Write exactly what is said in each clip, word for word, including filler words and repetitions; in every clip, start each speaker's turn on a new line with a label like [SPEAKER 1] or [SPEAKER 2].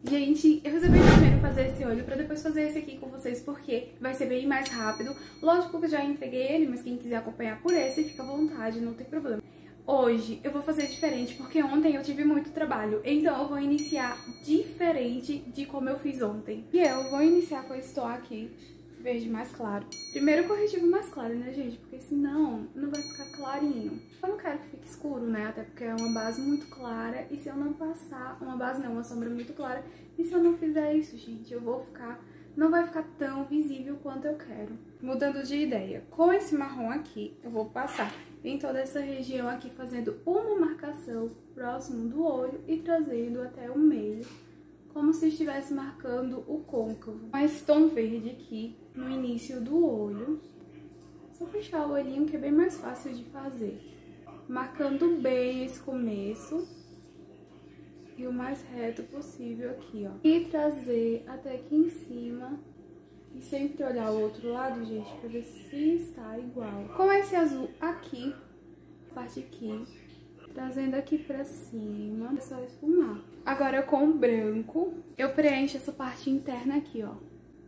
[SPEAKER 1] Gente, eu resolvi primeiro fazer esse olho pra depois fazer esse aqui com vocês, porque vai ser bem mais rápido. Lógico que eu já entreguei ele, mas quem quiser acompanhar por esse, fica à vontade, não tem problema. Hoje eu vou fazer diferente, porque ontem eu tive muito trabalho, então eu vou iniciar diferente de como eu fiz ontem. E eu vou iniciar com esse tom aqui, verde mais claro. Primeiro corretivo mais claro, né, gente? Porque senão não vai ficar clarinho. Eu não quero que fique escuro, né? Até porque é uma base muito clara. E se eu não passar... Uma base não, uma sombra muito clara. E se eu não fizer isso, gente, eu vou ficar... Não vai ficar tão visível quanto eu quero. Mudando de ideia. Com esse marrom aqui, eu vou passar em toda essa região aqui, fazendo uma marcação próximo do olho e trazendo até o meio, como se estivesse marcando o côncavo. Com esse tom verde aqui, no início do olho, só fechar o olhinho que é bem mais fácil de fazer. Marcando bem esse começo e o mais reto possível aqui, ó. E trazer até aqui em cima e sempre olhar o outro lado, gente, pra ver se está igual. Com esse azul aqui, parte aqui, trazendo aqui pra cima, é só esfumar. Agora com o branco, eu preencho essa parte interna aqui, ó.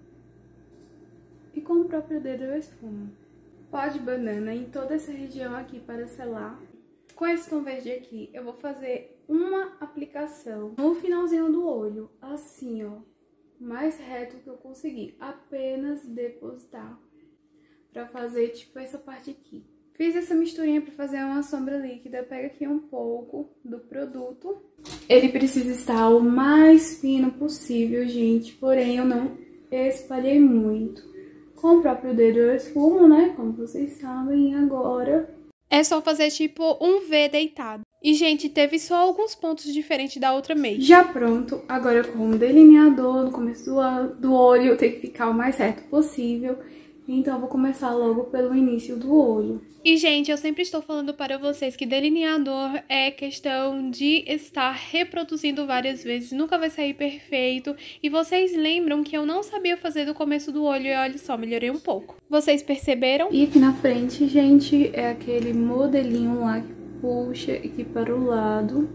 [SPEAKER 1] E com o próprio dedo eu esfumo. Pó de banana em toda essa região aqui para selar. Com esse tom verde aqui, eu vou fazer uma aplicação no finalzinho do olho, assim, ó. Mais reto que eu conseguir. Apenas depositar. Pra fazer, tipo, essa parte aqui. Fiz essa misturinha pra fazer uma sombra líquida. Pega aqui um pouco do produto. Ele precisa estar o mais fino possível, gente. Porém, eu não espalhei muito. Com o próprio dedo eu esfumo, né? Como vocês sabem. E agora
[SPEAKER 2] é só fazer tipo um V deitado. E, gente, teve só alguns pontos diferentes da outra make.
[SPEAKER 1] Já pronto. Agora com o delineador no começo do, do olho. Tem que ficar o mais reto possível. Então eu vou começar logo pelo início do olho.
[SPEAKER 2] E, gente, eu sempre estou falando para vocês que delineador é questão de estar reproduzindo várias vezes, nunca vai sair perfeito. E vocês lembram que eu não sabia fazer do começo do olho e olha só, melhorei um pouco. Vocês perceberam?
[SPEAKER 1] E aqui na frente, gente, é aquele modelinho lá que puxa aqui para o lado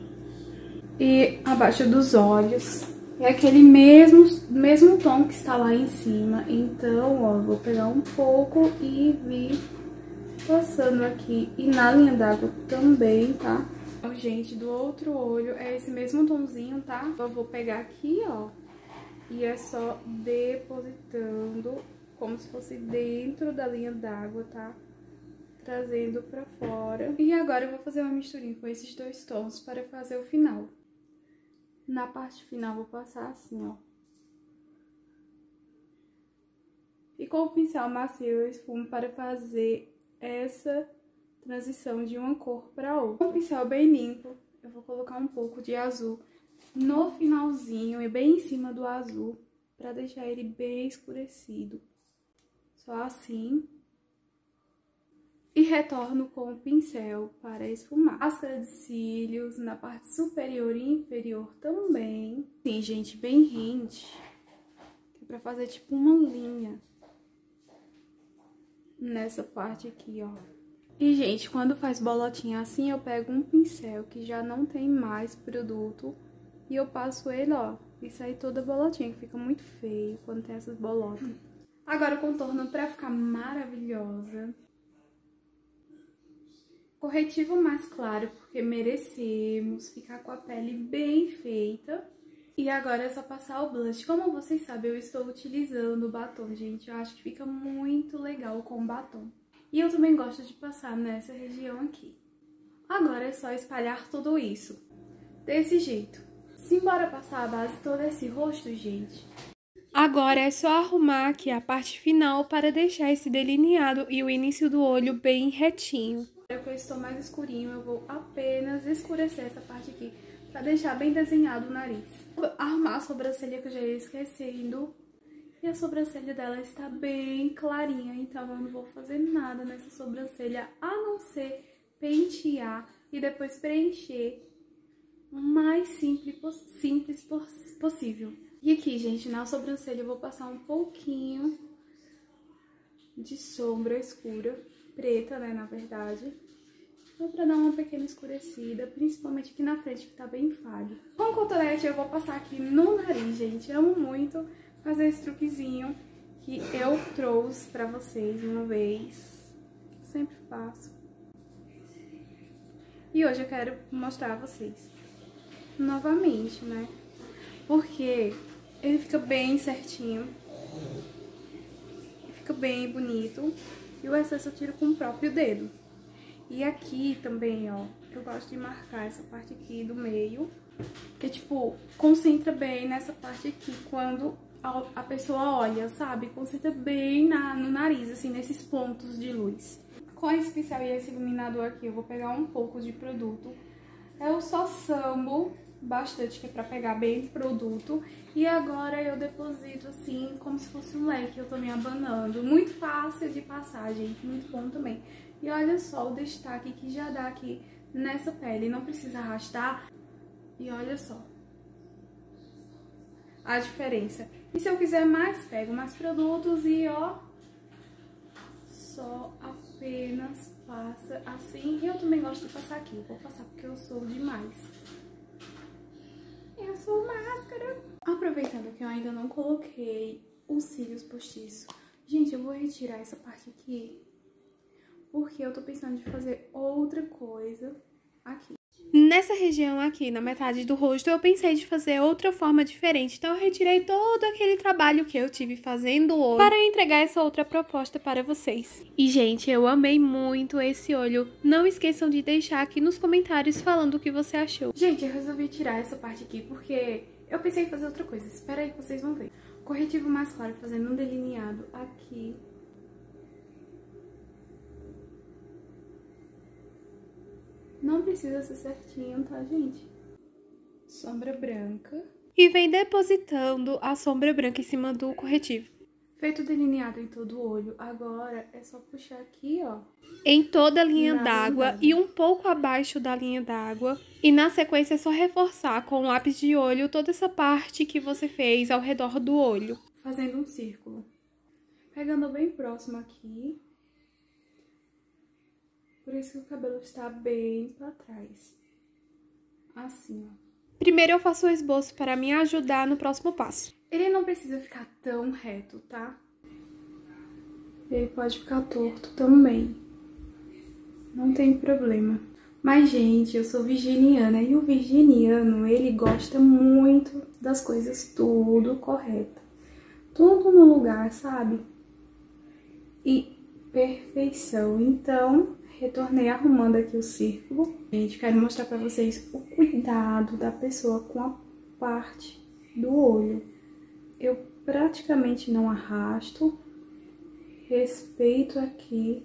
[SPEAKER 1] e abaixo dos olhos. É aquele mesmo, mesmo tom que está lá em cima. Então, ó, vou pegar um pouco e vir passando aqui. E na linha d'água também, tá? Ó, gente, do outro olho é esse mesmo tomzinho, tá? Eu vou pegar aqui, ó. E é só depositando como se fosse dentro da linha d'água, tá? Trazendo pra fora. E agora eu vou fazer uma misturinha com esses dois tons para fazer o final. Na parte final vou passar assim, ó. E com o pincel macio eu esfumo para fazer essa transição de uma cor para outra. Com o pincel bem limpo, eu vou colocar um pouco de azul no finalzinho e bem em cima do azul, para deixar ele bem escurecido. Só assim. E retorno com o pincel para esfumar. Máscara de cílios na parte superior e inferior também. Sim, gente, bem rente. Que é pra fazer tipo uma linha. Nessa parte aqui, ó. E, gente, quando faz bolotinha assim, eu pego um pincel que já não tem mais produto. E eu passo ele, ó. E sai toda bolotinha, que fica muito feio quando tem essas bolotas. Agora o contorno pra ficar maravilhosa. Corretivo mais claro, porque merecemos ficar com a pele bem feita. E agora é só passar o blush. Como vocês sabem, eu estou utilizando o batom, gente. Eu acho que fica muito legal com o batom. E eu também gosto de passar nessa região aqui. Agora é só espalhar tudo isso. Desse jeito. Simbora passar a base toda esse rosto, gente.
[SPEAKER 2] Agora é só arrumar aqui a parte final para deixar esse delineado e o início do olho bem retinho.
[SPEAKER 1] Agora que eu estou mais escurinho, eu vou apenas escurecer essa parte aqui para deixar bem desenhado o nariz. Vou arrumar a sobrancelha que eu já ia esquecendo. E a sobrancelha dela está bem clarinha, então eu não vou fazer nada nessa sobrancelha, a não ser pentear e depois preencher o mais simples, simples possível. E aqui, gente, na sobrancelha eu vou passar um pouquinho de sombra escura, preta, né, na verdade. Só pra dar uma pequena escurecida, principalmente aqui na frente, que tá bem falho. Com cotonete eu vou passar aqui no nariz, gente. Eu amo muito fazer esse truquezinho que eu trouxe pra vocês uma vez. Sempre faço. E hoje eu quero mostrar a vocês novamente, né? Porque ele fica bem certinho. Fica bem bonito. E o excesso eu tiro com o próprio dedo. E aqui também, ó, eu gosto de marcar essa parte aqui do meio. Porque, tipo, concentra bem nessa parte aqui quando a, a pessoa olha, sabe? Concentra bem na, no nariz, assim, nesses pontos de luz. Com esse pincel e esse iluminador aqui, eu vou pegar um pouco de produto. Eu só sambo bastante, que é pra pegar bem produto. E agora eu deposito assim, como se fosse um leque, eu tô me abanando. Muito fácil de passar, gente, muito bom também. E olha só o destaque que já dá aqui nessa pele, não precisa arrastar. E olha só a diferença. E se eu quiser mais, pego mais produtos e ó, só apenas passa assim. E eu também gosto de passar aqui, vou passar porque eu sou demais. Eu sou máscara. Aproveitando que eu ainda não coloquei os cílios postiços. Gente, eu vou retirar essa parte aqui, porque eu tô pensando em fazer outra coisa aqui.
[SPEAKER 2] Nessa região aqui, na metade do rosto, eu pensei de fazer outra forma diferente. Então eu retirei todo aquele trabalho que eu tive fazendo hoje para entregar essa outra proposta para vocês. E, gente, eu amei muito esse olho. Não esqueçam de deixar aqui nos comentários falando o que você achou.
[SPEAKER 1] Gente, eu resolvi tirar essa parte aqui porque eu pensei em fazer outra coisa. Espera aí que vocês vão ver. Corretivo mais claro, fazendo um delineado aqui. Não precisa ser certinho, tá, gente? Sombra branca.
[SPEAKER 2] E vem depositando a sombra branca em cima do corretivo.
[SPEAKER 1] Feito o delineado em todo o olho, agora é só puxar aqui, ó.
[SPEAKER 2] Em toda a linha d'água e um pouco abaixo da linha d'água. E na sequência é só reforçar com o lápis de olho toda essa parte que você fez ao redor do olho.
[SPEAKER 1] Fazendo um círculo. Pegando bem próximo aqui. Por isso que o cabelo está bem pra trás. Assim, ó.
[SPEAKER 2] Primeiro eu faço o esboço para me ajudar no próximo passo.
[SPEAKER 1] Ele não precisa ficar tão reto, tá? Ele pode ficar torto também. Não tem problema. Mas, gente, eu sou virginiana e o virginiano, ele gosta muito das coisas tudo correto. Tudo no lugar, sabe? E perfeição. Então, retornei arrumando aqui o círculo. Gente, quero mostrar pra vocês o cuidado da pessoa com a parte do olho. Eu praticamente não arrasto. Respeito aqui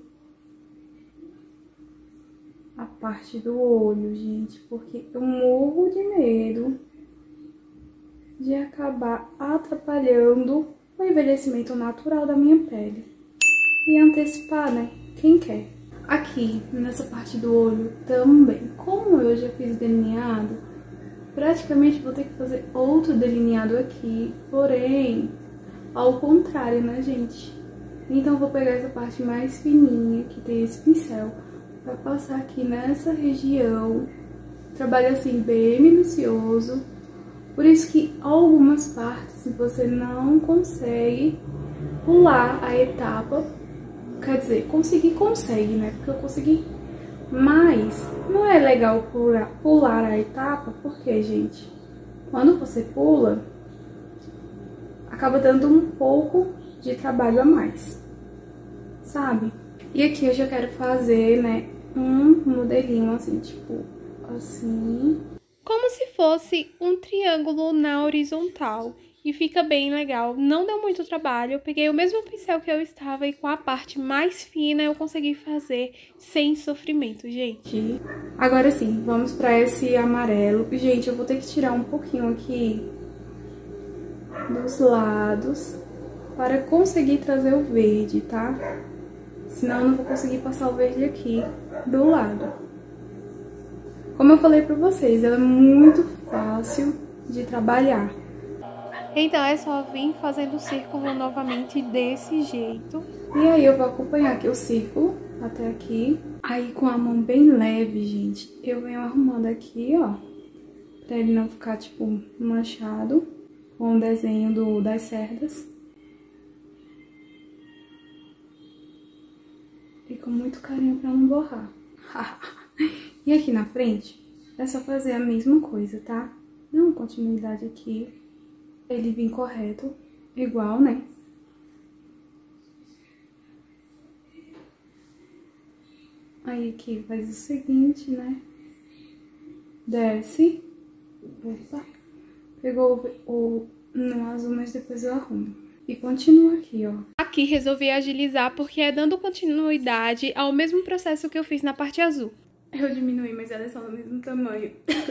[SPEAKER 1] a parte do olho, gente, porque eu morro de medo de acabar atrapalhando o envelhecimento natural da minha pele. E antecipar, né? Quem quer? Aqui, nessa parte do olho também. Como eu já fiz delineado, praticamente vou ter que fazer outro delineado aqui. Porém, ao contrário, né, gente? Então, vou pegar essa parte mais fininha, que tem esse pincel, pra passar aqui nessa região. Trabalho assim, bem minucioso. Por isso que algumas partes você não consegue pular a etapa. Quer dizer, conseguir consegue, né? Porque eu consegui. Mas não é legal pular, pular a etapa, porque, gente, quando você pula, acaba dando um pouco de trabalho a mais, sabe? E aqui eu já quero fazer, né, um modelinho assim, tipo, assim.
[SPEAKER 2] Como se fosse um triângulo na horizontal. E fica bem legal, não deu muito trabalho, eu peguei o mesmo pincel que eu estava e com a parte mais fina eu consegui fazer sem sofrimento, gente.
[SPEAKER 1] Agora sim, vamos pra esse amarelo. Gente, eu vou ter que tirar um pouquinho aqui dos lados para conseguir trazer o verde, tá? Senão eu não vou conseguir passar o verde aqui do lado. Como eu falei pra vocês, ela é muito fácil de trabalhar.
[SPEAKER 2] Então é só vir fazendo o círculo novamente desse jeito.
[SPEAKER 1] E aí eu vou acompanhar aqui o círculo até aqui. Aí com a mão bem leve, gente, eu venho arrumando aqui, ó. Pra ele não ficar, tipo, manchado com o desenho do, das cerdas. E com muito carinho pra não borrar. E aqui na frente, é só fazer a mesma coisa, tá? Não continuidade aqui. Ele vir correto, igual, né? Aí aqui faz o seguinte, né? Desce. Opa. Pegou o, o no azul, mas depois eu arrumo. E continua aqui, ó.
[SPEAKER 2] Aqui resolvi agilizar porque é dando continuidade ao mesmo processo que eu fiz na parte azul.
[SPEAKER 1] Eu diminui, mas elas são do mesmo tamanho.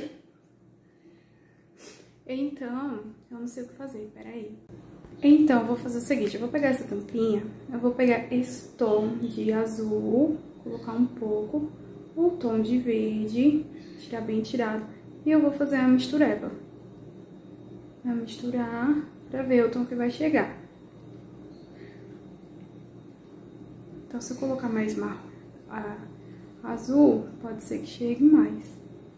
[SPEAKER 1] Então, eu não sei o que fazer, peraí. Então, eu vou fazer o seguinte, eu vou pegar essa tampinha, eu vou pegar esse tom de azul, colocar um pouco, o tom de verde, tirar bem tirado, e eu vou fazer a mistureba. Vou misturar pra ver o tom que vai chegar. Então, se eu colocar mais marrom, a, azul, pode ser que chegue mais.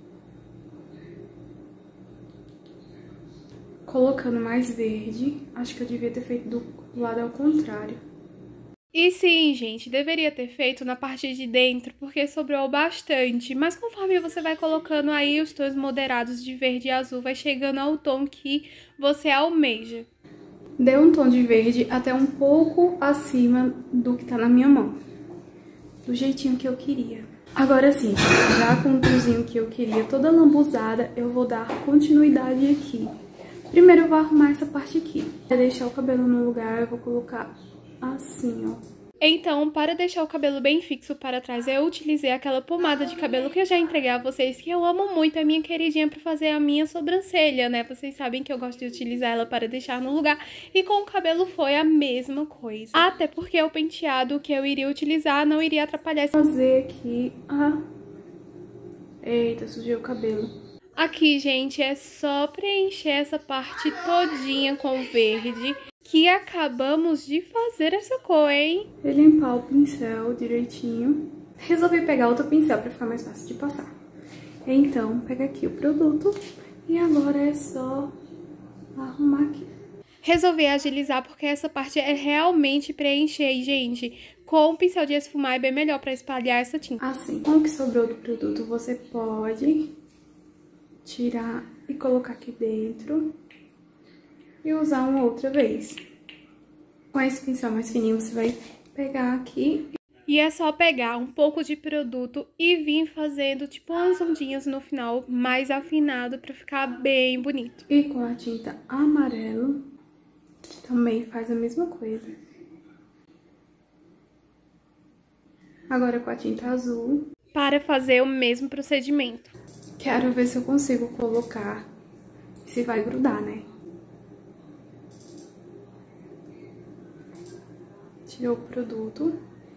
[SPEAKER 1] Colocando mais verde, acho que eu devia ter feito do lado ao contrário.
[SPEAKER 2] E sim, gente, deveria ter feito na parte de dentro, porque sobrou bastante. Mas conforme você vai colocando aí os tons moderados de verde e azul, vai chegando ao tom que você almeja.
[SPEAKER 1] Deu um tom de verde até um pouco acima do que tá na minha mão. Do jeitinho que eu queria. Agora sim, já com o tomzinho que eu queria, toda lambuzada, eu vou dar continuidade aqui. Primeiro eu vou arrumar essa parte aqui. Pra deixar o cabelo no lugar, eu vou colocar assim, ó.
[SPEAKER 2] Então, para deixar o cabelo bem fixo para trás, eu utilizei aquela pomada de cabelo que eu já entreguei a vocês, que eu amo muito, é minha queridinha para fazer a minha sobrancelha, né? Vocês sabem que eu gosto de utilizar ela para deixar no lugar. E com o cabelo foi a mesma coisa. Até porque o penteado que eu iria utilizar não iria atrapalhar.
[SPEAKER 1] Vou fazer aqui a... Eita, sujei o cabelo.
[SPEAKER 2] Aqui, gente, é só preencher essa parte todinha com verde, que acabamos de fazer essa cor, hein?
[SPEAKER 1] E limpar o pincel direitinho. Resolvi pegar outro pincel pra ficar mais fácil de passar. Então, pega aqui o produto e agora é só arrumar aqui.
[SPEAKER 2] Resolvi agilizar porque essa parte é realmente preencher, e, gente, com o pincel de esfumar é bem melhor pra espalhar essa tinta.
[SPEAKER 1] Assim, com o que sobrou do produto, você pode tirar e colocar aqui dentro e usar uma outra vez. Com esse pincel mais fininho, você vai pegar aqui.
[SPEAKER 2] E é só pegar um pouco de produto e vir fazendo tipo umas ondinhas no final, mais afinado, pra ficar bem bonito.
[SPEAKER 1] E com a tinta amarelo, também faz a mesma coisa. Agora com a tinta azul.
[SPEAKER 2] Para fazer o mesmo procedimento.
[SPEAKER 1] Quero ver se eu consigo colocar, se vai grudar, né? Tirou o produto.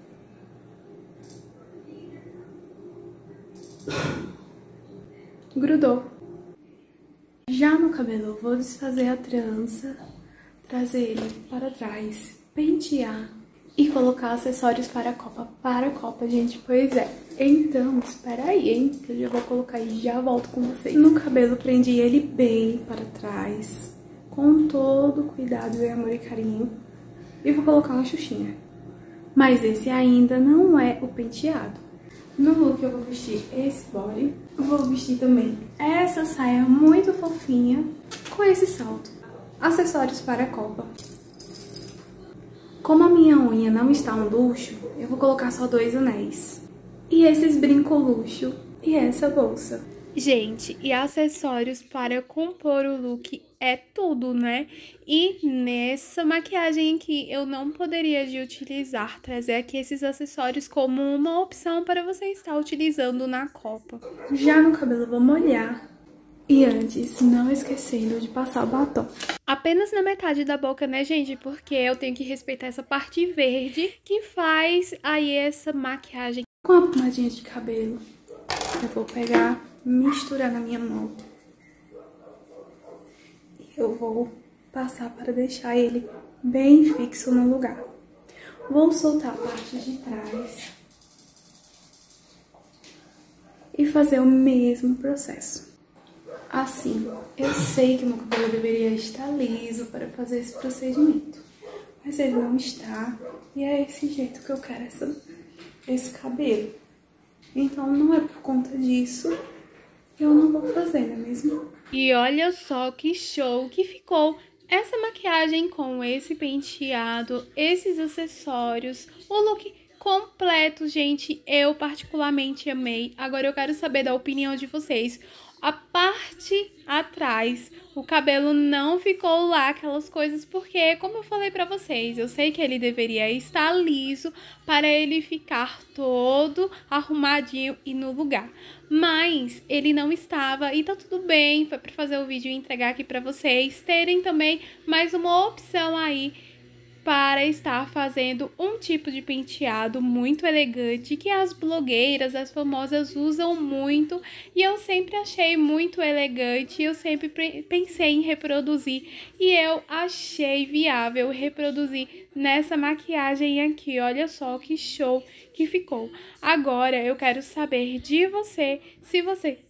[SPEAKER 1] Grudou. Já no cabelo, eu vou desfazer a trança, trazer ele para trás, pentear e colocar acessórios para a copa. Para a copa, gente, pois é. Então, espera aí, hein, que eu já vou colocar e já volto com vocês. No cabelo, prendi ele bem para trás, com todo cuidado e amor e carinho. E vou colocar uma xuxinha. Mas esse ainda não é o penteado. No look eu vou vestir esse body. Vou vestir também essa saia muito fofinha com esse salto. Acessórios para a copa. Como a minha unha não está um luxo, eu vou colocar só dois anéis. E esses brincos luxo e essa bolsa.
[SPEAKER 2] Gente, e acessórios para compor o look é tudo, né? E nessa maquiagem aqui eu não poderia de utilizar, trazer aqui esses acessórios como uma opção para você estar utilizando na copa.
[SPEAKER 1] Já no cabelo eu vou molhar. E antes, não esquecendo de passar o batom.
[SPEAKER 2] Apenas na metade da boca, né, gente? Porque eu tenho que respeitar essa parte verde que faz aí essa maquiagem.
[SPEAKER 1] Com a pomadinha de cabelo, eu vou pegar, misturar na minha mão. E eu vou passar para deixar ele bem fixo no lugar. Vou soltar a parte de trás e fazer o mesmo processo. Assim, eu sei que meu cabelo deveria estar liso para fazer esse procedimento, mas ele não está, e é esse jeito que eu quero essa, esse cabelo. Então não é por conta disso que eu não vou fazer, não é mesmo?
[SPEAKER 2] E olha só que show que ficou essa maquiagem com esse penteado, esses acessórios, o look completo, gente. Eu particularmente amei. Agora eu quero saber da opinião de vocês. A parte atrás, o cabelo não ficou lá aquelas coisas, porque, como eu falei pra vocês, eu sei que ele deveria estar liso para ele ficar todo arrumadinho e no lugar. Mas ele não estava e tá tudo bem, foi pra fazer o vídeo e entregar aqui pra vocês terem também mais uma opção aí para estar fazendo um tipo de penteado muito elegante que as blogueiras, as famosas usam muito, e eu sempre achei muito elegante, eu sempre pensei em reproduzir e eu achei viável reproduzir nessa maquiagem aqui. Olha só que show que ficou. Agora eu quero saber de você se você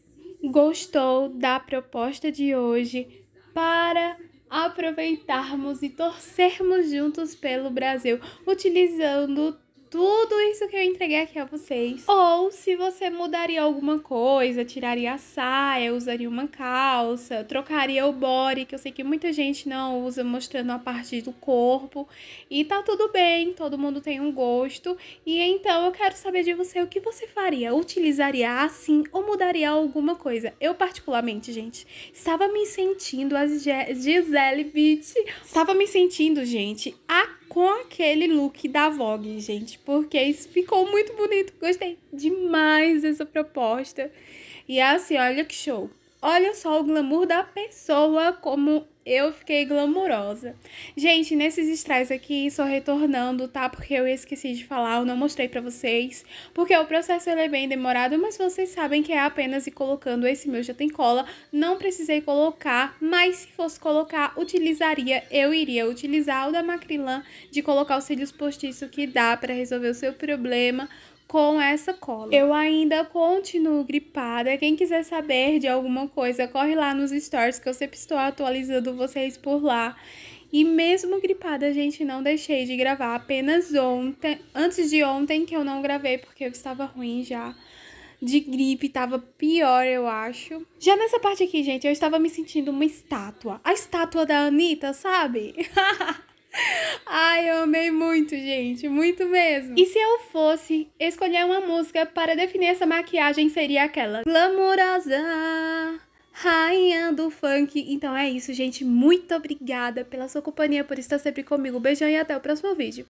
[SPEAKER 2] gostou da proposta de hoje para aproveitarmos e torcermos juntos pelo Brasil, utilizando tudo isso que eu entreguei aqui a vocês. Ou se você mudaria alguma coisa, tiraria a saia, usaria uma calça, trocaria o body, que eu sei que muita gente não usa, mostrando a parte do corpo. E tá tudo bem, todo mundo tem um gosto. E então eu quero saber de você o que você faria. Utilizaria assim ou mudaria alguma coisa? Eu particularmente, gente, estava me sentindo a Gisele Bündchen. Estava me sentindo, gente, a com aquele look da Vogue, gente, porque isso ficou muito bonito, gostei demais dessa proposta. E assim, olha que show. Olha só o glamour da pessoa, como eu fiquei glamurosa. Gente, nesses strays aqui, só retornando, tá? Porque eu esqueci de falar, eu não mostrei pra vocês. Porque o processo ele é bem demorado, mas vocês sabem que é apenas ir colocando. Esse meu já tem cola, não precisei colocar. Mas se fosse colocar, utilizaria, eu iria utilizar o da Macrylan, de colocar os cílios postiços, que dá pra resolver o seu problema com essa cola. Eu ainda continuo gripada. Quem quiser saber de alguma coisa, corre lá nos stories, que eu sempre estou atualizando vocês por lá. E mesmo gripada, gente, não deixei de gravar. Apenas ontem, antes de ontem, que eu não gravei, porque eu estava ruim já de gripe, tava pior, eu acho. Já nessa parte aqui, gente, eu estava me sentindo uma estátua. A estátua da Anitta, sabe? Ai, eu amei muito, gente, muito mesmo. E se eu fosse escolher uma música para definir essa maquiagem, seria aquela Glamurosa, rainha do funk. Então é isso, gente, muito obrigada pela sua companhia, por estar sempre comigo. Beijão e até o próximo vídeo.